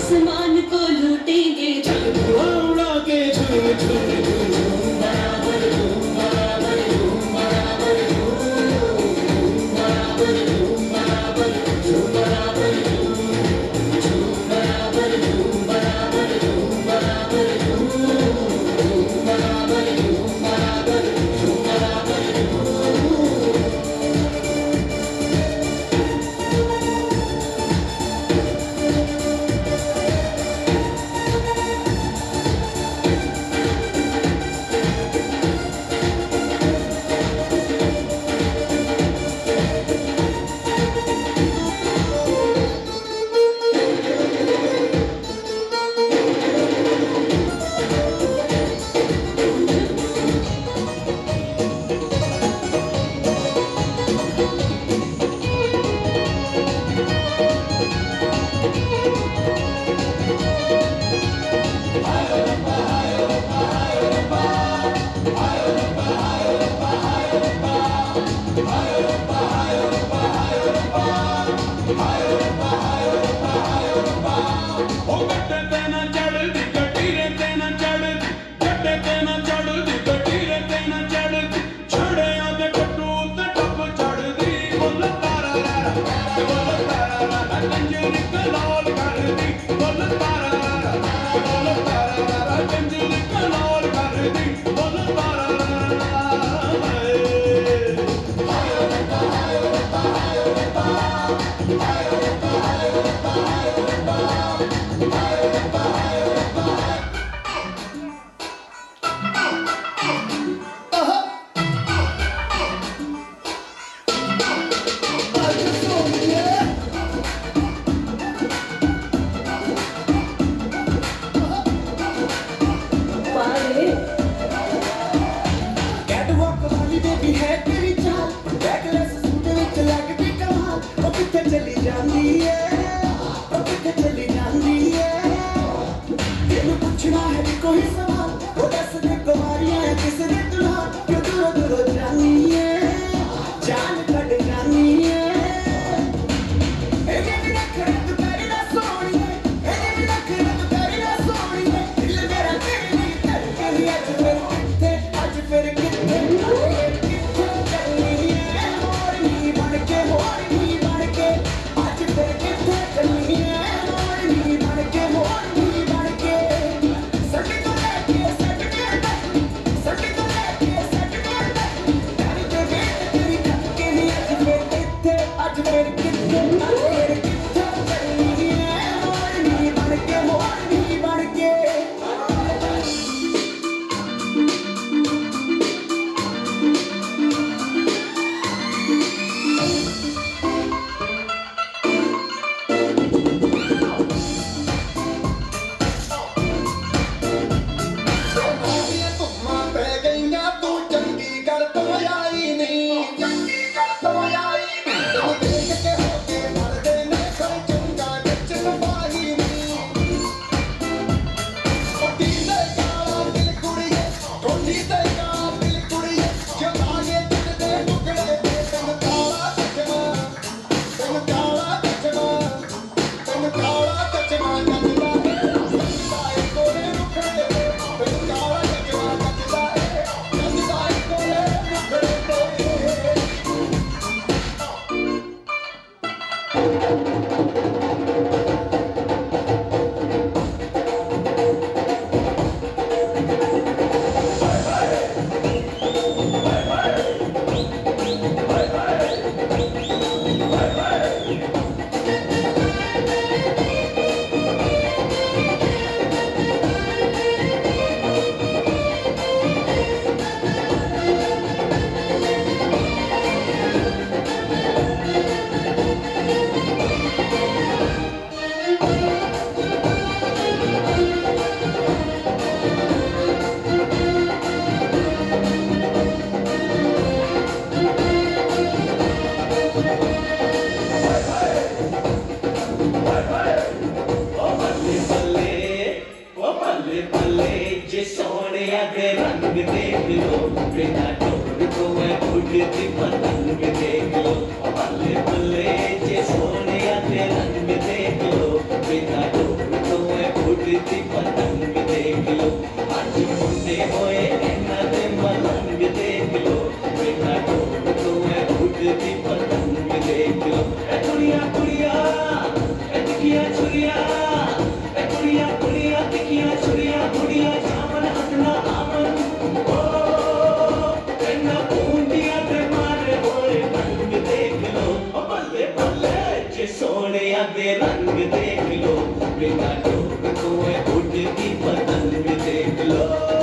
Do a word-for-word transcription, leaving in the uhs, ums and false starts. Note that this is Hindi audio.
आसमान को लूटेंगे उड़ा के झूम झूम झूम बराबर झूम बराबर झूम बराबर झूम बराबर झूम बराबर झूम बराबर झूम झूम बराबर झूम बराबर झूम बराबर झूम झूम बराबर झूम बराबर झूम बराबर बल्ले बल्ले जे सोने आते रंग देख लो बिना डोर तो उड़ती पतंग देख लो, आज मुंडे होए इन्हां दे मलंग देख लो, बिना ढोल तो है उड़ती पतंग देख लो। ए कुड़िया कुड़िया ए टिकिया छुरिया, ए कुड़िया कुड़िया टिकिया छुरिया, कुड़िया जामन हटना आमन ओ इन्हां बूंदियां ते मारे होए रंग देख लो, ओ बल्ले बल्ले जे सोहणिया दे रंग देख लो, बिना ढोल तो है उड़ती पतंग देख लो।